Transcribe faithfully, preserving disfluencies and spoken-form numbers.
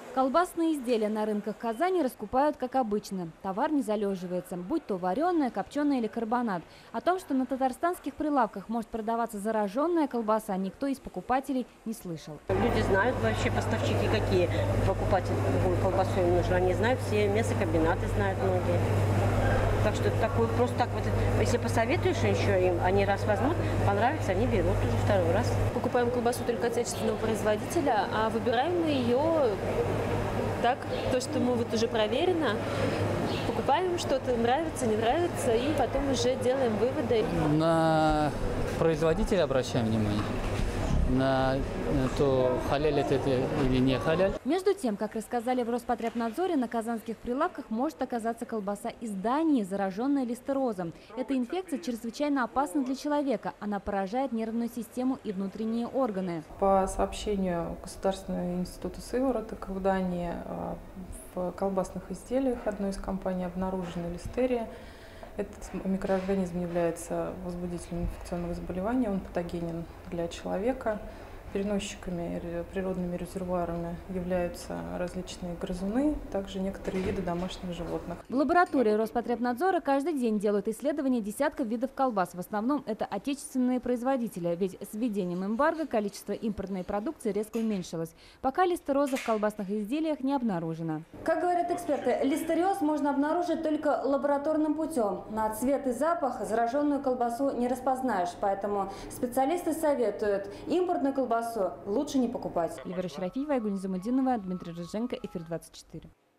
Колбасные изделия на рынках Казани раскупают как обычно. Товар не залеживается, будь то вареная, копченая или карбонат. О том, что на татарстанских прилавках может продаваться зараженная колбаса, никто из покупателей не слышал. Люди знают вообще, поставщики какие покупать какую колбасу им нужно. Они знают, все мясокомбинаты знают многие. Так что такой просто так вот, если посоветуешь еще им, они раз возьмут, понравится, они берут уже второй раз. Покупаем колбасу только отечественного производителя, а выбираем мы ее так, то, что мы вот уже проверено, покупаем что-то, нравится, не нравится, и потом уже делаем выводы. На производителя обращаем внимание. На то, халяль это или не халяль. Между тем, как рассказали в Роспотребнадзоре, на казанских прилавках может оказаться колбаса из Дании, зараженная листерозом. Эта инфекция чрезвычайно опасна для человека. Она поражает нервную систему и внутренние органы. По сообщению Государственного института сывороток в Дании, в колбасных изделиях одной из компаний обнаружена листерия. Этот микроорганизм является возбудителем инфекционного заболевания, он патогенен для человека. Переносчиками, природными резервуарами являются различные грызуны, также некоторые виды домашних животных. В лаборатории Роспотребнадзора каждый день делают исследования десятков видов колбас. В основном это отечественные производители, ведь с введением эмбарго количество импортной продукции резко уменьшилось. Пока листероза в колбасных изделиях не обнаружено. Как говорят эксперты, листериоз можно обнаружить только лабораторным путем. На цвет и запах зараженную колбасу не распознаешь, поэтому специалисты советуют импортную колбасу лучше не покупать. Эльвира Шарафиева, Айгуль Низамутдинова, Дмитрий Рыженко, Эфир двадцать четыре.